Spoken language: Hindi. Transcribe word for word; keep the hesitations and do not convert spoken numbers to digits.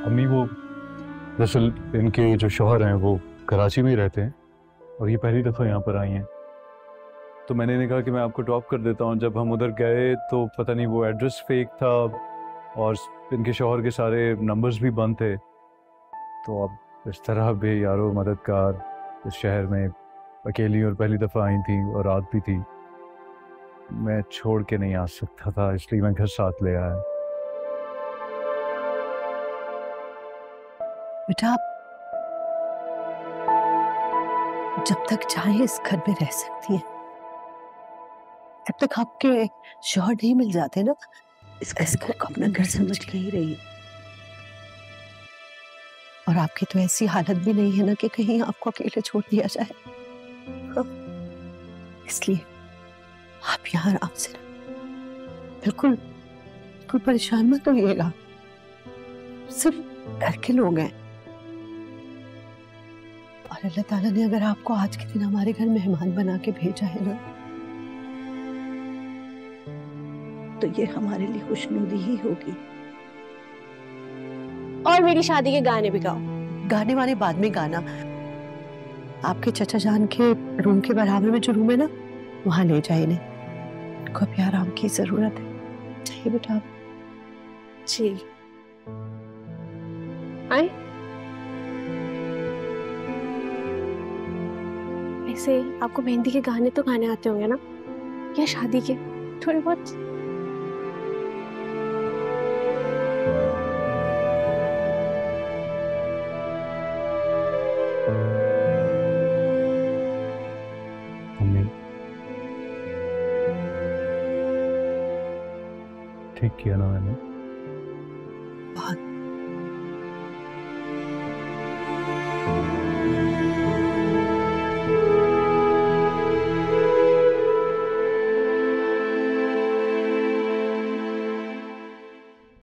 अम्मी वो दरअसल इनके जो शौहर हैं वो कराची में ही रहते हैं और ये पहली दफ़ा यहाँ पर आई हैं। तो मैंने इन्हें कहा कि मैं आपको ड्रॉप कर देता हूँ। जब हम उधर गए तो पता नहीं वो एड्रेस फेक था और इनके शौहर के सारे नंबर्स भी बंद थे। तो अब इस तरह भी यारो मददगार इस शहर में अकेली और पहली दफ़ा आई थी और रात भी थी, मैं छोड़ के नहीं आ सकता था, इसलिए मैं घर साथ ले आया। बेटा आप जब तक चाहे इस घर में रह सकती हैं, जब तक आपके शौहर नहीं मिल जाते ना, इस घर को अपना घर समझ के ही रही। और आपकी तो ऐसी हालत भी नहीं है ना कि कहीं आपको अकेले छोड़ दिया जाए। हाँ? इसलिए आप यहाँ आराम से बिल्कुल बिल्कुल परेशान मत होइएगा। सिर्फ घर के लोग हैं और अल्लाह ताला ने अगर आपको आज के दिन हमारे घर मेहमान बना के भेजा है ना, तो ये हमारे लिए खुशनुदी ही होगी। और मेरी शादी के गाने भी गाओ। गाने वाने बाद में गाना। आपके चचा जान के रूम के बराबर में जो रूम है ना, वहां ले जाए इन्हें, इनको अभी आराम की जरूरत है। चाहिए बेटा आप? जी आए। ऐसे आपको मेहंदी के गाने तो गाने आते होंगे ना, या शादी के थोड़े बहुत? मम्मी ठीक किया ना मैंने? बहुत